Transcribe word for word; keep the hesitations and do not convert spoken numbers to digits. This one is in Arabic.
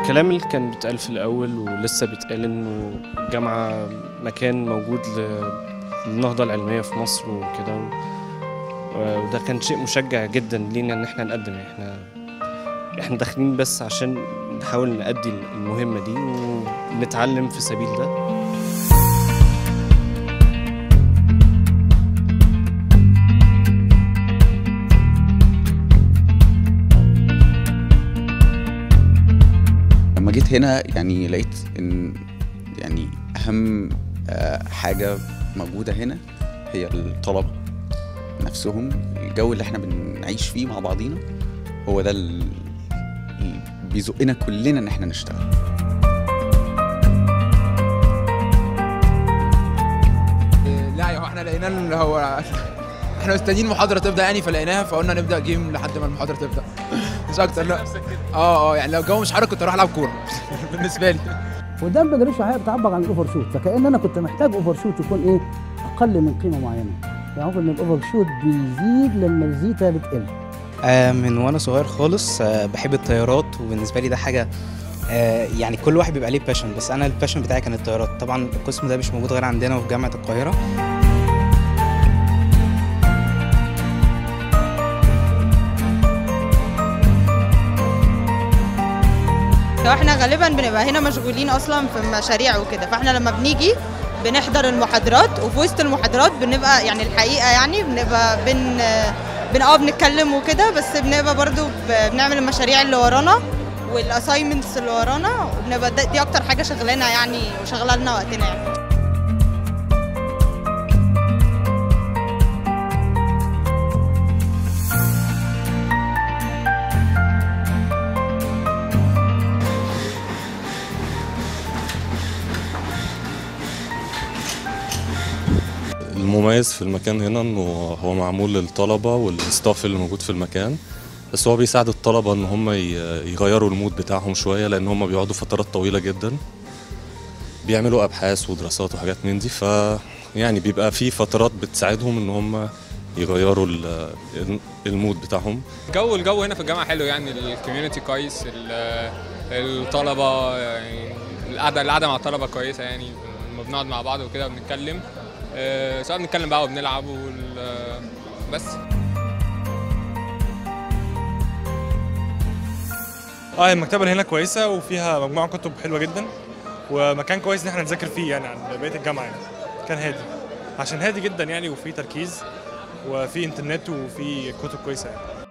الكلام اللي كان بيتقال في الأول ولسه بيتقال إنه الجامعة مكان موجود للنهضة العلمية في مصر وكده، وده كان شيء مشجع جدا لينا إن احنا نقدم. احنا احنا داخلين بس عشان نحاول نأدي المهمة دي ونتعلم في سبيل ده. لما جيت هنا يعني لقيت ان يعني اهم حاجه موجوده هنا هي الطلبه نفسهم. الجو اللي احنا بنعيش فيه مع بعضينا هو ده اللي بيزقنا كلنا ان احنا نشتغل. لا هو احنا لقينا اللي هو احنا مستنيين المحاضره تبدا يعني، فلقيناها فقلنا نبدا جيم لحد ما المحاضره تبدا، مش اكتر. لا اه اه يعني لو الجو مش حر كنت اروح العب كوره بالنسبه لي. وده ما بقدرش بتعبر عن الاوفر شوت، فكأن انا كنت محتاج اوفر شوت يكون ايه اقل من قيمه معينه. يعني ممكن ان الاوفر شوت بيزيد لما الزيتا بتقل. آه من وانا صغير خالص آه بحب الطيارات، وبالنسبه لي ده حاجه آه يعني كل واحد بيبقى ليه باشن، بس انا الباشن بتاعي كان الطيارات. طبعا القسم ده مش موجود غير عندنا وفي جامعه القاهره. احنا غالبا بنبقى هنا مشغولين اصلا في مشاريع وكده، فاحنا لما بنيجي بنحضر المحاضرات، وفي وسط المحاضرات بنبقى يعني الحقيقه يعني بنبقى بن بن اه بنتكلم وكده، بس بنبقى برضو بنعمل المشاريع اللي ورانا والاساينمنتس اللي ورانا، وبنبقى دي اكتر حاجه شغلانه يعني وشغله لنا وقتنا يعني. المميز في المكان هنا انه هو معمول للطلبه والستاف اللي موجود في المكان، بس هو بيساعد الطلبه ان هم يغيروا المود بتاعهم شويه، لان هم بيقعدوا فترات طويله جدا بيعملوا ابحاث ودراسات وحاجات من دي، ف يعني بيبقى في فترات بتساعدهم ان هم يغيروا المود بتاعهم. الجو الجو هنا في الجامعه حلو يعني، الكوميونتي كويس، الطلبه يعني القعده القعده مع الطلبه كويسه يعني، لما بنقعد مع بعض وكده وبنتكلم، أه سواء بنتكلم بقى وبنلعب بس. اه المكتبه اللي هنا كويسه وفيها مجموعه كتب حلوه جدا، ومكان كويس ان احنا نذاكر فيه يعني عن بقيه الجامعه. يعني كان هادي، عشان هادي جدا يعني، وفي تركيز وفي انترنت وفي كتب كويسه يعني.